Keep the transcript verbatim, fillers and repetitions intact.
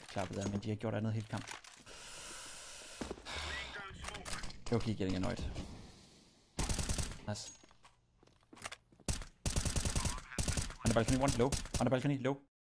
klappet af, men de har gjort andet helt kamp. Det var keep getting annoyed. Nice. On the balcony, one low. On the balcony, low.